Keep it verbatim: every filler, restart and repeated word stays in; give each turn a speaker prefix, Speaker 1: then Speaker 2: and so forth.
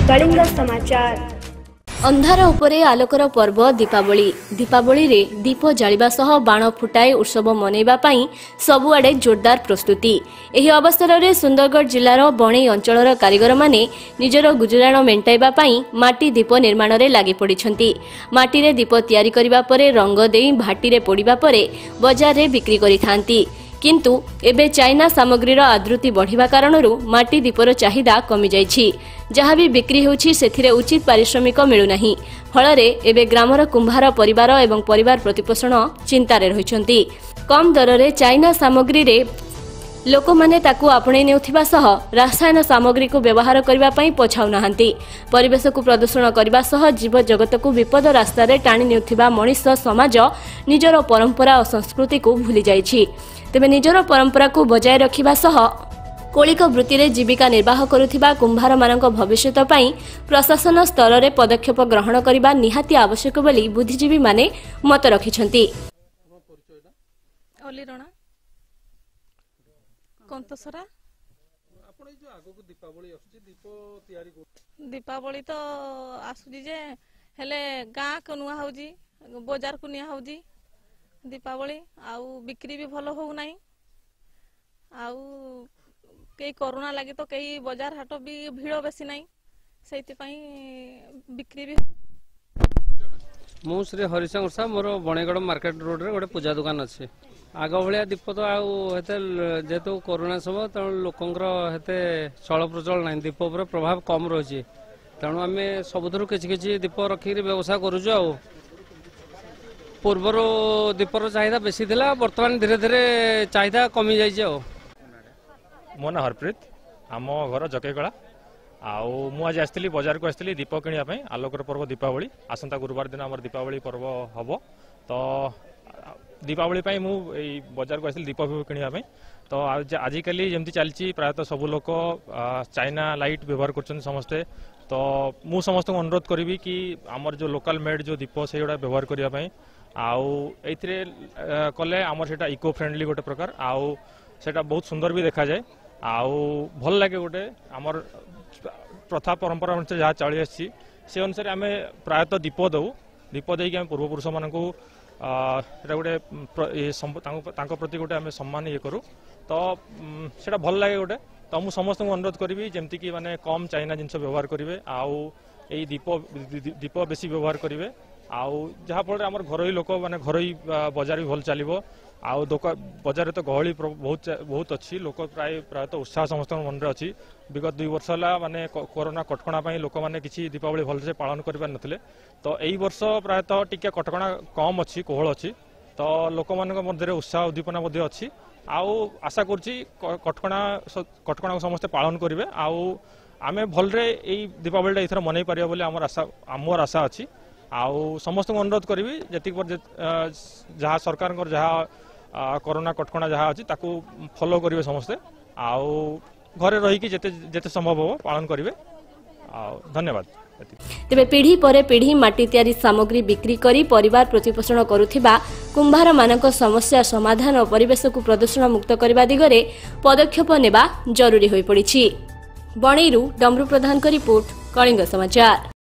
Speaker 1: कलिंग समाचार।
Speaker 2: अंधार उपरे आलोकर पर्व दीपावली दीपावली रे दीप जालिबा सह बाण फुटाई उत्सव मनैबा पई सबुआडे जोरदार प्रस्तुति। एही अवसर में सुंदरगढ़ जिलार बणई अंचलर कारीगर माने निजर गुजराण मेंटाइबा पई माटी दीप निर्माण रे लागि पड़िछंती। माटी रे दीप तयारी करिबा परे रंग देई भाटी रे पोड़िबा परे बाजार रे बिक्री करिथांती। किंतु एबे चाइना सामग्रीर आदृति बढ़िबा कारणरू माटी दीपर चाहिदा कमी जाइछि। जहाँ भी बिक्री होछि सेथिरे उचित पारिश्रमिक मिलुनाही। फलरे एबे ग्रामर कुंभार परिवार एवं परिवार प्रतिपोषण चिंतारे रहिछंती। कम दर रे चाइना सामग्री रे लोक माने ताकू आपणे नेउथिबा सह रासायन सामग्री को व्यवहार करिबा पई पछाउ नाहंती। परिवेश को प्रदूषण करिबा सह जीव जगत को विपद रास्ता रे टाणी नेउथिबा मनुष्य समाज निजर परंपरा और संस्कृति को भूली जाइछि। तेबे निजर परंपरा को बजाय रखिबा सह कौलिक वृत्ति रे जीविका निर्वाह करुथिबा कुंभार मानक भविष्यत पई प्रशासन स्तर रे पदक्षेप ग्रहण करिबा निहाती आवश्यक बोली बुद्धिजीवी माने मत रखिछंती।
Speaker 3: कंतसरा दीपावली तो आसुजी जे हेले गाँ को नुआ होजी बाजार को निया होजी दीपावली आउ बिक्री भी भलो हो नाही आउ कई कोरोना लगे तो कई बाजार हाट भी भीड़ बेसी नाही सेति पई बिक्री भी।
Speaker 4: मु श्री हरिशंकर सा मोर बणेगड़ मार्केट रोड रे गोटे पूजा दुकान अच्छे। आग भाया दीप तो आते जेहेतु कोरोना सब तेणु लोकंर हेते चल प्रचल ना दीप उपर प्रभाव कम रही तेणु आम सबुठ किसी किसी दीप रखिक व्यवसाय करुचु। आ पूर्वर दीपर चाहिदा बेसी थिला वर्तमान धीरे धीरे चाहिदा कमी जाइए।
Speaker 5: मो ना हरप्रीत आम घर जकेकला आउ मु आज आसती बजार को आसती दीप किणापी आलोकर पर्व दीपावली आसंता गुरुवार दिन आम दीपावली पर्व हम तो दीपावली पाई मु बजार को आसती दीप किणापी तो आजिकल जमती चलती प्रायतः सब लोक चाइना लाइट व्यवहार कर समस्ते तो मु समस्त अनुरोध करी कि आमर जो लोकल मेड जो दीप से गुड़ा व्यवहार करने आउ एथिरे कले आमर सेटा इको फ्रेंडली गोटे प्रकार आउ सेटा बहुत सुंदर भी देखा जाए आउ भल लगे गोटे आमर प्रथा परंपरा अनुसार जहाँ चली आसी से अनुसार आम प्रायतः दीप दौ दीप देकी आम पूर्वपुरुष मान गोटे प्रति गोटे आम सम्मान ये करूँ तो सेटा भल लगे गोटे तो मुझे समस्त अनुरोध करी जमती कि माने कम चाइना जिनस व्यवहार करेंगे आउ यही दीप दीप बेसी व्यवहार करेंगे आउ जहाँफल आम घर लोक मैंने घर बजार भी भल चलो आउ बजार तो गहली बहुत बहुत अच्छी लोक प्राय प्रायतः उत्साह समस्त मन में अच्छी। विगत दुई वर्ष है माने कोरोना कटकणा लोक मैंने किसी दीपावली भलसे पालन कर पारे तो यही वर्ष प्रायतः टिके कटकणा कम अच्छी कोहल अच्छी तो लोक मध्य उत्साह उद्दीपना अच्छी आउ आशा करुच्ची कटकणा कटकणा को समस्ते पालन करेंगे आउ आमे भलरे यही दीपावली एथर मनई पारिबा बोली आमर आशा आमर आशा अच्छी आउ समस्त अनुरोध करी जी जहाँ सरकार जहाँ कोरोना कटकणा जहाँ अच्छी ताकू फॉलो करेंगे समस्ते आउ घरे रही जेते जेते संभव हो पालन करेंगे। धन्यवाद।
Speaker 2: तेबे पीढ़ी परे पीढ़ी माटी तैयारी सामग्री बिक्री करी परिवार प्रतिपोषण करुथिबा कुंभार मानक समस्या समाधान और परिवेश को प्रदूषण मुक्त करने दिगरे पदक्षेप नेबा जरूरी होई पड़िछि। बणईरू डमरू प्रधान का रिपोर्ट कलिंग समाचार।